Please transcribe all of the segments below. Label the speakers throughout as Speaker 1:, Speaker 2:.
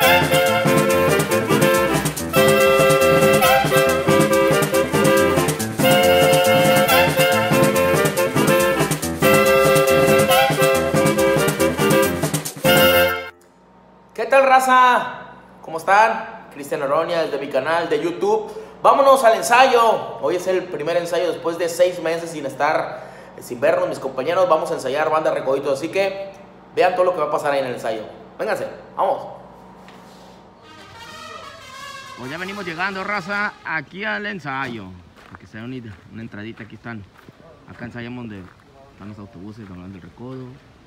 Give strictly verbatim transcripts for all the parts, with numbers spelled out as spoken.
Speaker 1: ¿Qué tal, raza? ¿Cómo están? Cristian Oronia desde mi canal de YouTube. Vámonos al ensayo. Hoy es el primer ensayo después de seis meses sin estar, sin vernos mis compañeros. Vamos a ensayar Banda Recoditos, así que vean todo lo que va a pasar ahí en el ensayo. Vénganse, vamos.
Speaker 2: Pues ya venimos llegando, raza, aquí al ensayo. Aquí se da una, una entradita, aquí están. Acá ensayamos donde están los autobuses de Banda del Recodo.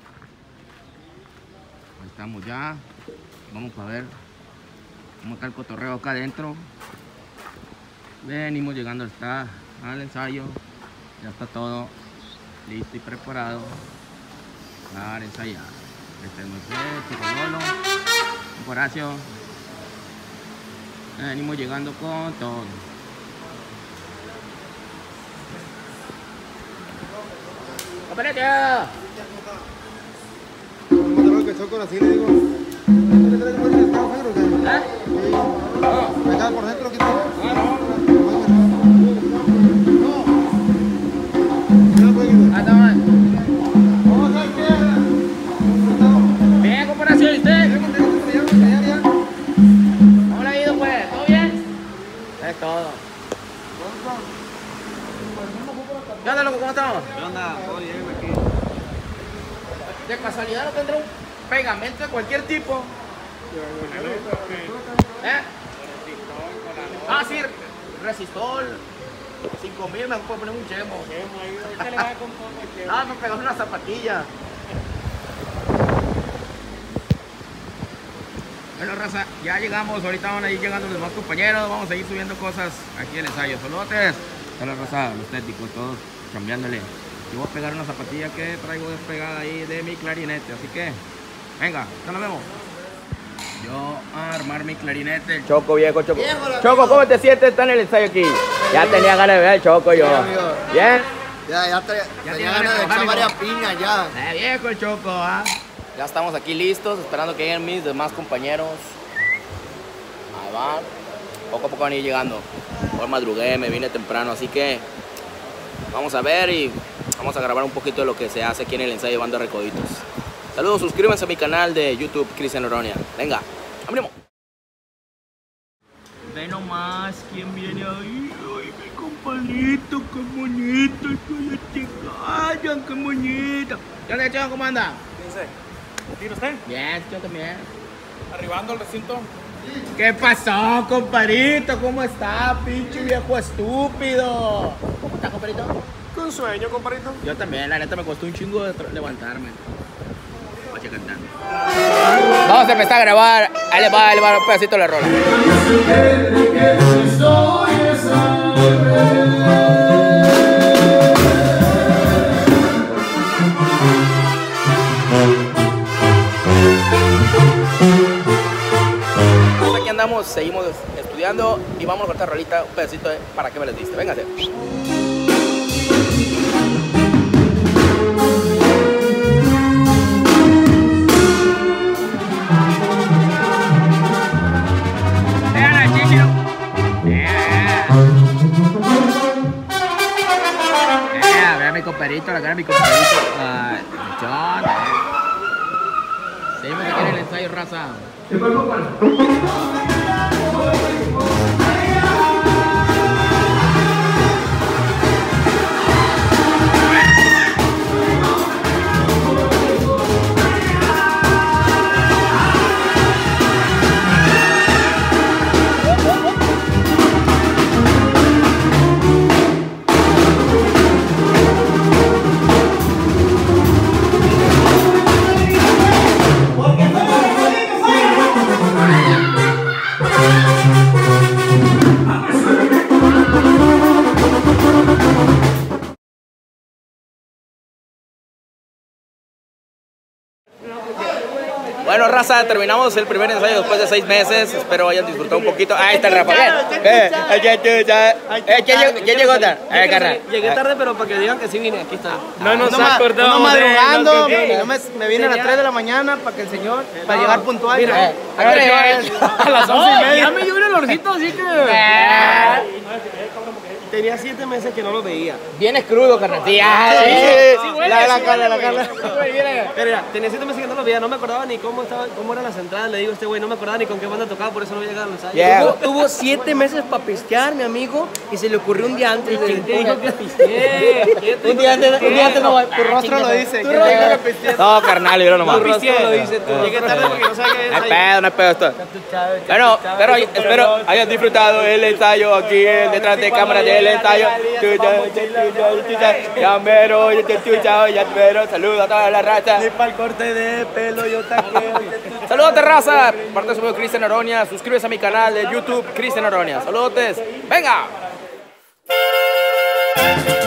Speaker 2: Ahí estamos ya. Vamos a ver cómo está el cotorreo acá adentro. Venimos llegando hasta al ensayo. Ya está todo listo y preparado para ensayar. Este es Moisés, Chicololo, Horacio. Venimos llegando con todo. ¡Aparece!
Speaker 3: ¿Cómo que choco así le digo? ¿Qué trae como el estado negro? ¿Eh? Sí. ¿Me cae por dentro aquí todo? Ah, no. No. ¿Qué le puede quitar? Ah, está mal. ¿Cómo está el pie?
Speaker 2: Bien, comparación, ¿y usted?
Speaker 3: Bien, contigo, estoy ya, ya, ya.
Speaker 2: ¿Cómo le ha ido, pues? ¿Todo bien? Es todo. ¿Qué onda, loco? ¿Cómo estamos?
Speaker 3: ¿Qué onda? Todo bien aquí.
Speaker 2: De casualidad no tendrá un pegamento de cualquier tipo. ¿Eh? Ah, sí, resistol. cinco mil, me puedo poner un chemo. Ah, me pegó una zapatilla. Bueno, raza, ya llegamos. Ahorita van a ir llegando los demás compañeros. Vamos a ir subiendo cosas aquí en el ensayo. Saludotes. Está la raza, los técnicos, todos cambiándole. Yo voy a pegar una zapatilla que traigo despegada ahí de mi clarinete, así que venga, ya nos vemos. Yo a armar mi clarinete. El Choco, viejo, Choco. Viejo, Choco, ¿cómo te sientes? Está en el ensayo aquí. Ya tenía ganas de ver el Choco yo. ¿Bien?
Speaker 3: Ya, ya, te,
Speaker 2: Ya
Speaker 3: tenía ganas de echar varias piñas ya.
Speaker 2: Eh, viejo el Choco, ¿ah?
Speaker 1: Ya estamos aquí listos, esperando que lleguen mis demás compañeros. Ahí van. Poco a poco van a ir llegando. Hoy madrugué, me vine temprano, así que vamos a ver y vamos a grabar un poquito de lo que se hace aquí en el ensayo de Banda Recoditos. Saludos, suscríbanse a mi canal de YouTube, Cristian Oronia. Venga, abrimos.
Speaker 2: Ve nomás quién viene ahí. Ay, mi compadrito, qué bonito. Que callan, qué bonito. ¿Qué onda, Chon? ¿Cómo anda?
Speaker 4: Dice, ¿tiene usted?
Speaker 2: Bien, yo también.
Speaker 4: Arribando al recinto.
Speaker 2: ¿Qué pasó, compadrito? ¿Cómo está, pinche viejo estúpido? ¿Cómo está, compadrito?
Speaker 4: Con sueño, compadrito.
Speaker 2: Yo también, la neta me costó un chingo de levantarme. Voy a cantar. Vamos a empezar a grabar. Ahí le va, ahí le va un pedacito de la rola. Aquí andamos, seguimos estudiando y vamos a cortar rolita, un pedacito de para qué me les diste. Véngase. Mi compadrito, la cara de mi compadrito, uh, John. Eh. Seguimos aquí en el ensayo, raza.
Speaker 5: Porque
Speaker 1: raza, terminamos el primer ensayo después de seis meses. Espero hayan disfrutado un poquito. Ahí está el Rafael. Eh, eh, ya, ya, ya. Eh, ¿quién llegó- quién llegó tarde? Eh, carnal.
Speaker 5: Llegué tarde, pero para que digan que sí vine, aquí está.
Speaker 4: No nos
Speaker 3: Uno ma-
Speaker 4: acordamos
Speaker 3: uno
Speaker 4: de
Speaker 3: madrugando,
Speaker 4: lo que-
Speaker 3: yo me, me vine a las tres de la mañana para que el señor, para llegar puntual.
Speaker 5: Mira,
Speaker 3: Eh,
Speaker 1: ¿A qué hora llegó?
Speaker 4: A las once y media.
Speaker 5: Ya me dio un olorcito, así que... Tenía siete meses que no lo veía.
Speaker 1: Vienes crudo, carnal. Sí, ah,
Speaker 3: Sí,
Speaker 1: sí.
Speaker 3: sí,
Speaker 5: huele,
Speaker 3: la, la
Speaker 5: sí
Speaker 3: Carla, la
Speaker 5: huele,
Speaker 3: Carla.
Speaker 5: Pero mira, tenía siete meses que no lo veía, no me acordaba ni cómo estaba, cómo eran las entradas. Le digo a este güey, no me acordaba ni con qué banda tocaba, por eso no había llegado al ensayo.
Speaker 1: Yeah.
Speaker 5: Tuvo, tuvo siete meses para pistear, mi amigo, y se le ocurrió un día antes. ¿Quién te dijo que pisteé?
Speaker 3: Un día antes, un día antes no, tu rostro lo dice.
Speaker 5: Tu
Speaker 3: que
Speaker 5: rostro
Speaker 3: llega-
Speaker 5: lo pisteé.
Speaker 1: No, carnal, yo nomás.
Speaker 5: Tu rostro lo dice, tú. Llegué tarde porque no sabía qué
Speaker 1: No hay
Speaker 5: ensayo.
Speaker 1: pedo, no hay pedo esto. Bueno, pero espero hayan disfrutado el ensayo aquí, el detrás de cámara del ensayo. Ya mero, ya mero, saludos a toda la raza.
Speaker 5: Para el corte de pelo yo taqueo.
Speaker 1: Saludos de raza, parte de su amigo Cristian Aronia. Suscríbete a mi canal de YouTube, Cristian Aronia. Saludos, venga.